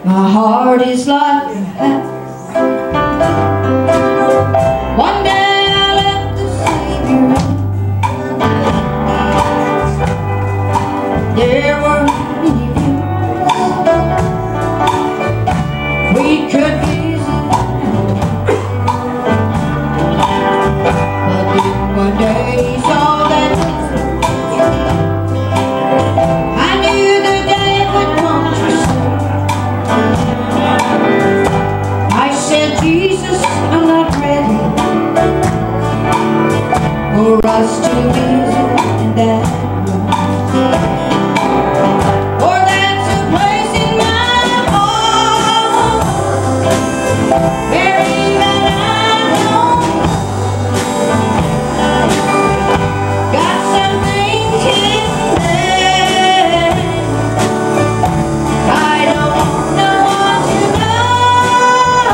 My heart is like that. One day I let the Savior in. There were many views we could visit, but then one day he saw that I knew the day would come to save. I said, Jesus, I'm not ready for us to visit in that room. For that's a place in my heart where even I know got some things hidden there. I don't know what to know,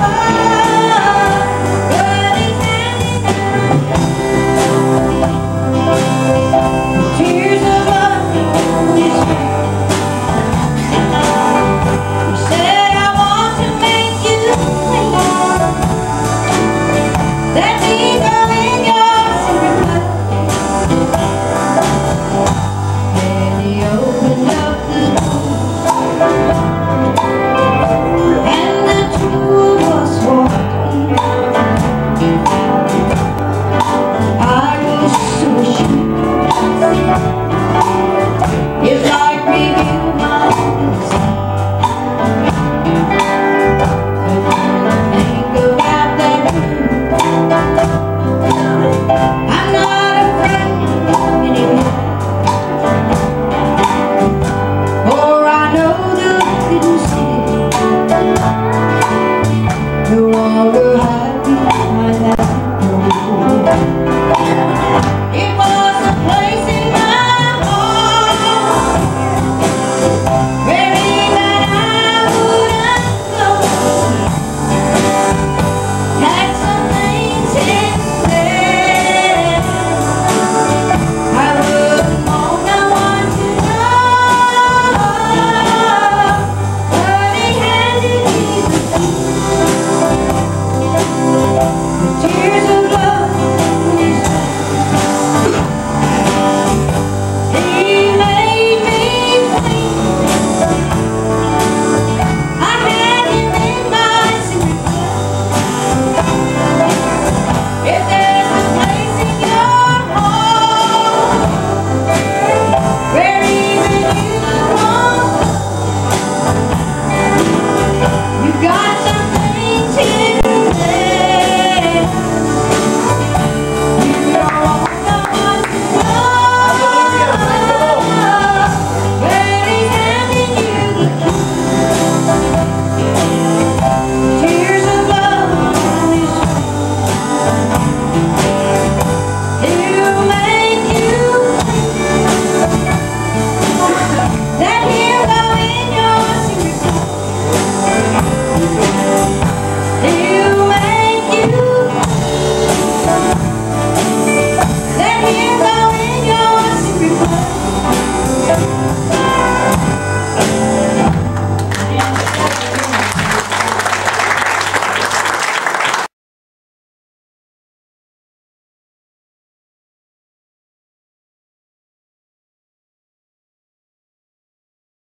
but it's handing the tears of love on his face. He said, I want to make you clean. Let me go in your secret place. And he opened up the door.